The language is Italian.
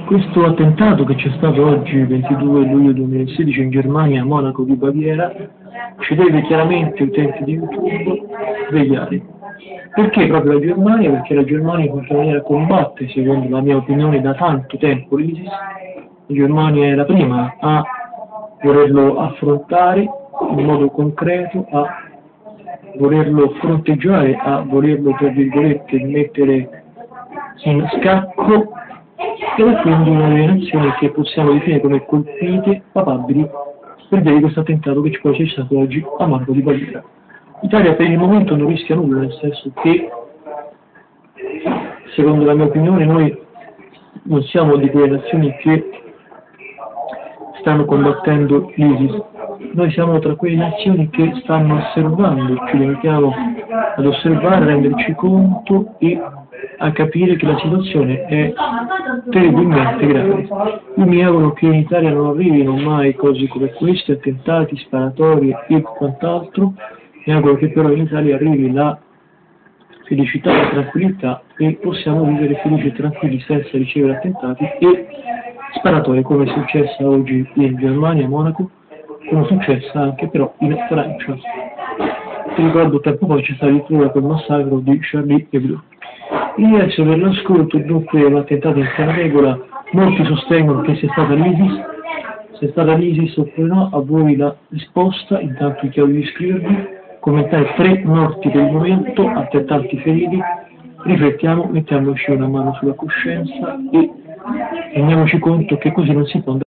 Questo attentato che c'è stato oggi, 22 luglio 2016, in Germania, a Monaco di Baviera, ci deve chiaramente, utenti di YouTube, svegliare. Perché proprio la Germania? Perché la Germania in qualche maniera combatte, secondo la mia opinione, da tanto tempo l'ISIS. La Germania è la prima a volerlo affrontare in modo concreto, a volerlo fronteggiare, a volerlo, tra virgolette, mettere in scacco, ed è quindi una delle nazioni che possiamo definire come colpite, papabili, per via di questo attentato che poi c'è stato oggi a Monaco di Baviera. L'Italia per il momento non rischia nulla, nel senso che, secondo la mia opinione, noi non siamo di quelle nazioni che stanno combattendo l'ISIS, noi siamo tra quelle nazioni che stanno osservando, ci limitiamo ad osservare, a renderci conto e a capire che la situazione è terribilmente grave. Io mi auguro che in Italia non arrivino mai cose come questi, attentati, sparatorie e quant'altro. Mi auguro che però in Italia arrivi la felicità, la tranquillità e possiamo vivere felici e tranquilli senza ricevere attentati e sparatorie come è successa oggi in Germania, a Monaco, come è successa anche però in Francia. Ti ricordo tempo fa c'è stato addirittura quel massacro di Charlie Hebdo. Ringrazio per l'ascolto, dunque un attentato in piena regola, molti sostengono che sia stata l'ISIS, se è stata l'ISIS oppure no, a voi la risposta, intanto vi chiedo di iscrivervi, commentare 3 morti per il momento, altrettanti feriti, riflettiamo, mettiamoci una mano sulla coscienza e rendiamoci conto che così non si può andare.